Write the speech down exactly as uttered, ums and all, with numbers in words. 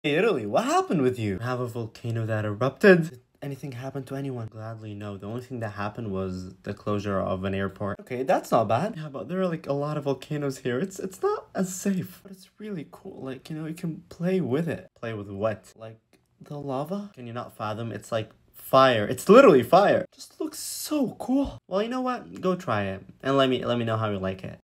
Hey, Italy, what happened with you? Have a volcano that erupted? Did anything happen to anyone? Gladly, no. The only thing that happened was the closure of an airport. Okay, that's not bad. Yeah, but there are like a lot of volcanoes here. It's it's not as safe, but it's really cool. Like, you know, you can play with it. Play with what? Like the lava? Can you not fathom? It's like fire. It's literally fire. Just looks so cool. Well, you know what? Go try it and let me let me know how you like it.